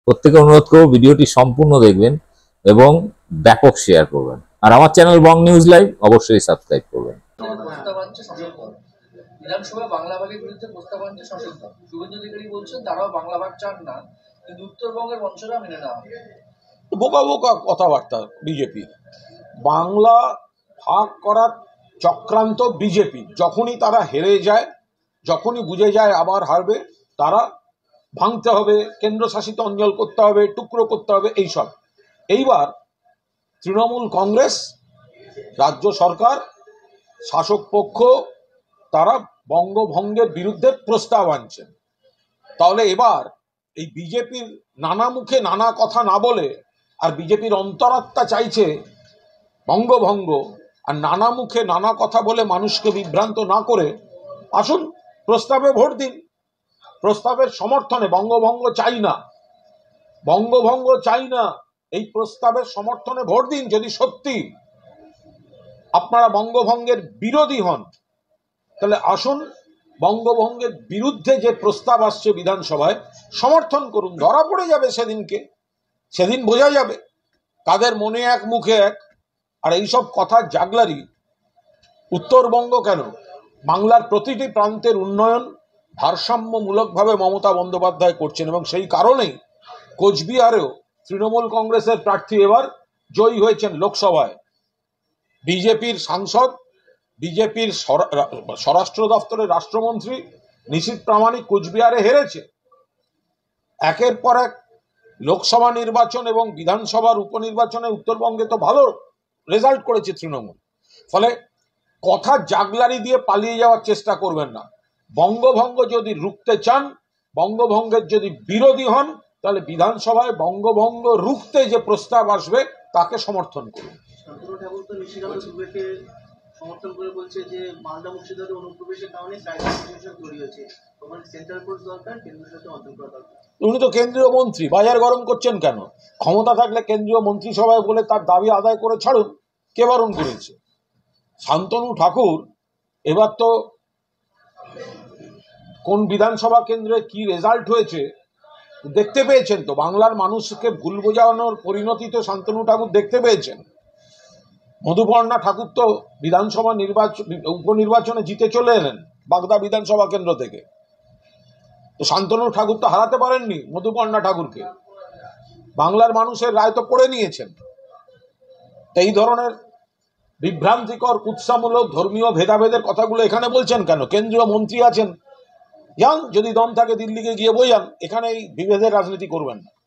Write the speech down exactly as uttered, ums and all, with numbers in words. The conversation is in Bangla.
প্রত্যেকে অনুরোধ করব ভিডিওটি সম্পূর্ণ দেখবেন এবং ব্যাপক শেয়ার করবেন। আর আমার চ্যানেল বং নিউজ লাইভ অবশ্যই সাবস্ক্রাইব করবেন। বিধানসভা বাংলা ভাগের বিরুদ্ধে প্রস্তাব আনছে শাসক দল। শুভেন্দু অধিকারী বলছেন তারাও বাংলা ভাগ চান না, কিন্তু উত্তরবঙ্গের মঞ্চরা মেনে নেওয়া হবে। বোকা বোকা কথাবার্তা বিজেপি। বাংলা ভাগ করার চক্রান্ত বিজেপি। যখনই তারা হেরে যায়, যখনই বুঝে যায় আবার হারবে, তারা ভাঙতে হবে, কেন্দ্রশাসিত অঞ্চল করতে হবে, টুকরো করতে হবে, এইসব। এইবার তৃণমূল কংগ্রেস, রাজ্য সরকার, শাসক পক্ষ তারা বঙ্গভঙ্গের বিরুদ্ধে প্রস্তাব আনছেন। তাহলে এবার এই বিজেপির নানা মুখে নানা কথা না বলে, আর বিজেপির অন্তরাত্মা চাইছে বঙ্গভঙ্গ, আর নানা মুখে নানা কথা বলে মানুষকে বিভ্রান্ত না করে আসুন প্রস্তাবে ভোট দিন। প্রস্তাবের সমর্থনে, বঙ্গভঙ্গ চাই না, বঙ্গভঙ্গ চাই না, এই প্রস্তাবের সমর্থনে ভোট দিন। যদি সত্যি আপনারা বঙ্গভঙ্গের বিরোধী হন, তাহলে আসুন বঙ্গভঙ্গের বিরুদ্ধে যে প্রস্তাব আসছে বিধানসভায় সমর্থন করুন। ধরা পড়ে যাবে সেদিনকে, সেদিন বোঝা যাবে কাদের মনে এক মুখে এক। আর এইসব কথা জাগলারি। উত্তরবঙ্গ কেন, বাংলার প্রতিটি প্রান্তের উন্নয়ন ভারসাম্যমূলকভাবে মমতা বন্দ্যোপাধ্যায় করছেন, এবং সেই কারণেই কোচবিহারেও তৃণমূল কংগ্রেসের প্রার্থী এবার জয়ী হয়েছেন লোকসভায়। বিজেপির সাংসদ, বিজেপির স্বরাষ্ট্র দপ্তরের রাষ্ট্রমন্ত্রী নিশীথ প্রামাণিক কোচবিহারে হেরেছে। একের পর এক লোকসভা নির্বাচন এবং বিধানসভার উপনির্বাচনে উত্তরবঙ্গে তো ভালো রেজাল্ট করেছে তৃণমূল। ফলে কথা জাগলারি দিয়ে পালিয়ে যাওয়ার চেষ্টা করবেন না। বঙ্গভঙ্গ যদি রুখতে চান, বঙ্গভঙ্গের যদি বিরোধী হন, তাহলে বিধানসভায় বঙ্গভঙ্গ রুখতে যে প্রস্তাব আসবে তাকে সমর্থন করুন। সমর্থন করে বলছে যে মালদা মুর্শিদাবাদে অনুপ্রবেশের কারণে তৈরি হয়েছে, সেন্ট্রাল ফোর্স দরকার, কেন্দ্রের সাথে অন্তর করা দরকার। উনি তো কেন্দ্রীয় মন্ত্রী, বাজার গরম করছেন কেন? ক্ষমতা থাকলে কেন্দ্রীয় মন্ত্রিসভায় বলে তার দাবি আদায় করে ছাড়ুন। কে বারণ করেছে? শান্তনু ঠাকুর এবার তো কোন বিধানসভা কেন্দ্রে কি রেজাল্ট হয়েছে দেখতে পেয়েছেন তো। বাংলার মানুষকে ভুল বোঝানোর পরিণতি তো শান্তনু ঠাকুর দেখতে পেয়েছেন। মধুপর্ণা ঠাকুর তো বিধানসভা নির্বাচন উপনির্বাচনে জিতে চলে এলেন বাগদা বিধানসভা কেন্দ্র থেকে। তো শান্তনু ঠাকুর তো হারাতে পারেননি মধুপর্ণা ঠাকুরকে। বাংলার মানুষের রায় তো পড়ে নিয়েছেন। এই ধরনের বিভ্রান্তিকর, কুৎসামূলক, ধর্মীয় ভেদাভেদের কথাগুলো এখানে বলছেন কেন? কেন্দ্রীয় মন্ত্রী আছেন, যান, যদি দম থাকে দিল্লিকে গিয়ে বোঝান। এখানে এই বিভেদের রাজনীতি করবেন না।